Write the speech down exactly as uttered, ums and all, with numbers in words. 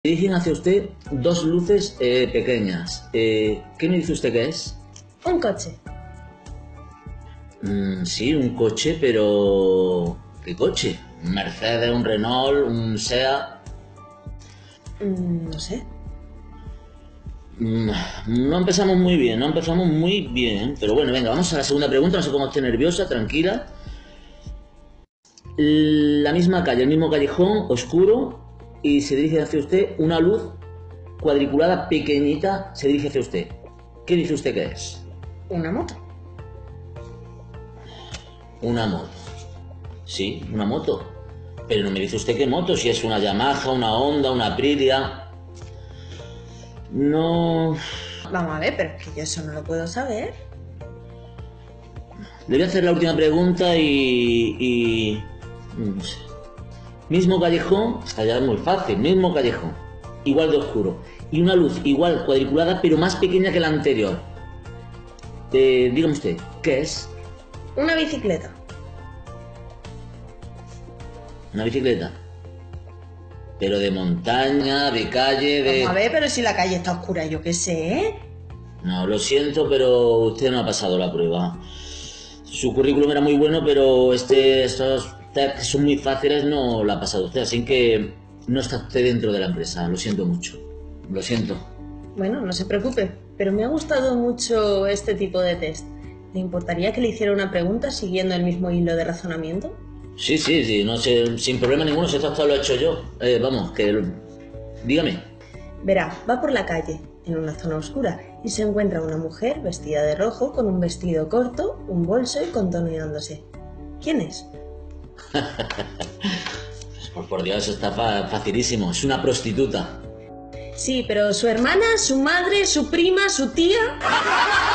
Dirigen hacia usted dos luces eh, pequeñas. Eh, ¿Qué me dice usted que es? Un coche. Mm, sí, un coche, pero... ¿qué coche? ¿Un Mercedes, un Renault, un SEAT? Mm, no sé. Mm, no empezamos muy bien, no empezamos muy bien. Pero bueno, venga, vamos a la segunda pregunta. No sé cómo esté nerviosa, tranquila. La misma calle, el mismo callejón, oscuro, y se dirige hacia usted una luz cuadriculada pequeñita, se dirige hacia usted. ¿Qué dice usted que es? Una moto. Una moto. Sí, una moto. Pero no me dice usted qué moto, si es una Yamaha, una Honda, una Aprilia. No... Vamos a ver, pero es que yo eso no lo puedo saber. Le voy a hacer la última pregunta y... y... no sé. Mismo callejón, allá es muy fácil, mismo callejón, igual de oscuro. Y una luz igual cuadriculada, pero más pequeña que la anterior. Eh, dígame usted, ¿qué es? Una bicicleta. Una bicicleta. Pero de montaña, de calle, de... Vamos a ver, pero si la calle está oscura, yo qué sé, ¿eh? No, lo siento, pero usted no ha pasado la prueba. Su currículum era muy bueno, pero este, estos test que son muy fáciles no lo ha pasado usted, así que no está usted dentro de la empresa. Lo siento mucho. Lo siento. Bueno, no se preocupe, pero me ha gustado mucho este tipo de test. ¿Le importaría que le hiciera una pregunta siguiendo el mismo hilo de razonamiento? Sí, sí, sí, no sé, sin problema ninguno, si esto hasta lo he hecho yo. Eh, vamos, que... dígame. Verá, va por la calle, en una zona oscura, y se encuentra una mujer vestida de rojo con un vestido corto, un bolso y contorneándose. ¿Quién es? Pues por Dios, eso está fa facilísimo. Es una prostituta. Sí, pero su hermana, su madre, su prima, su tía...